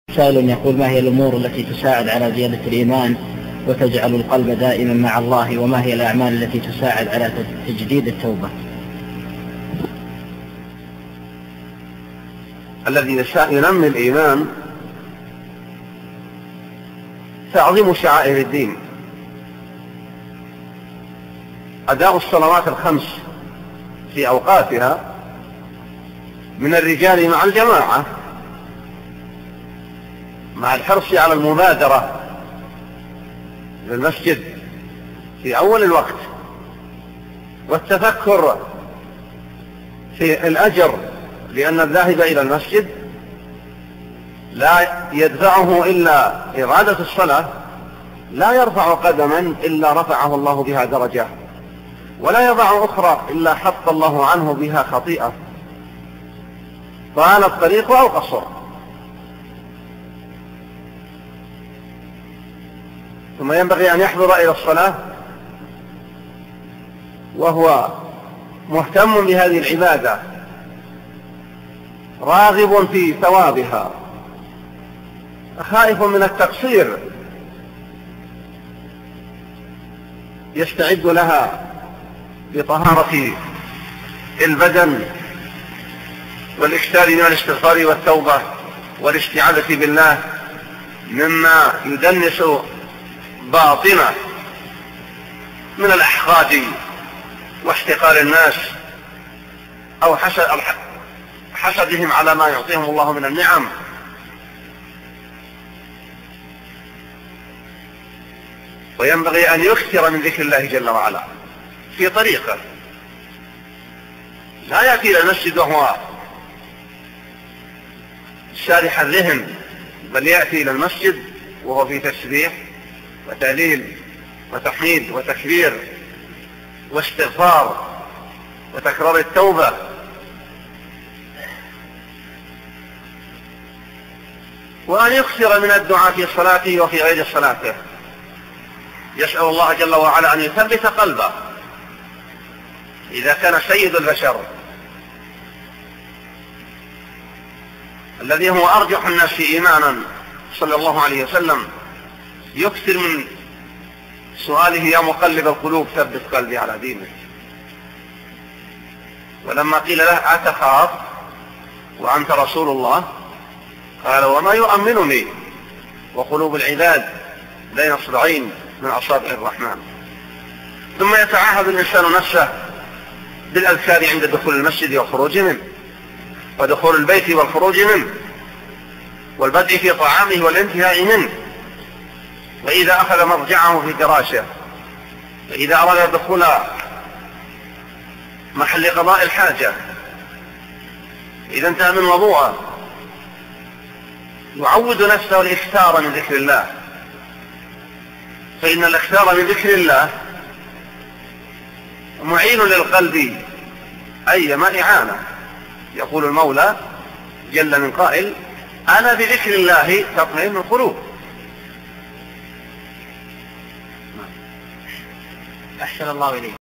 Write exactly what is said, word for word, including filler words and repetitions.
سائل يقول: ما هي الأمور التي تساعد على زيادة الإيمان وتجعل القلب دائما مع الله، وما هي الأعمال التي تساعد على تجديد التوبة؟ الذي ينمي الإيمان تعظيم شعائر الدين، أداء الصلوات الخمس في أوقاتها من الرجال مع الجماعة، مع الحرص على المبادرة للمسجد في أول الوقت، والتفكر في الأجر، لأن الذاهب إلى المسجد لا يدفعه إلا إرادة الصلاة، لا يرفع قدما إلا رفعه الله بها درجة، ولا يضع أخرى إلا حط الله عنه بها خطيئة، طال الطريق أو قصر. ثم ينبغي أن يحضر إلى الصلاة وهو مهتم بهذه العبادة، راغب في ثوابها، خائف من التقصير، يستعد لها بطهارة البدن والإكثار من الاستغفار والتوبة والاستعاذة بالله مما يدنس باطنه من الأحقاد واحتقار الناس أو حسدهم على ما يعطيهم الله من النعم. وينبغي أن يكثر من ذكر الله جل وعلا في طريقه، لا يأتي إلى المسجد وهو شارح الذهن، بل يأتي إلى المسجد وهو في تسبيح وتهليل وتحميد وتكبير واستغفار وتكرار التوبة. وأن يكثر من الدعاء في صلاته وفي غير صلاته، يسأل الله جل وعلا أن يثبت قلبه إذا كان سيد البشر الذي هو أرجح الناس إيمانا صلى الله عليه وسلم، يكثر من سؤاله: يا مقلب القلوب ثبت قلبي على دينك. ولما قيل له: أتخاف وأنت رسول الله؟ قال: وما يؤمنني وقلوب العباد بين اصبعين من أصابع الرحمن. ثم يتعاهد الإنسان نفسه بالأذكار عند دخول المسجد والخروج منه، ودخول البيت والخروج منه، والبدء في طعامه والانتهاء منه، وإذا أخذ مرجعه في فراشه، وإذا أراد دخول محل قضاء الحاجة، إذا انتهى من وضوءه، يعود نفسه الإكثار من ذكر الله، فإن الإكثار من ذكر الله معين للقلب أيما إعانة. يقول المولى جل من قائل: أنا بذكر الله تطمئن القلوب. أحسن الله إليك.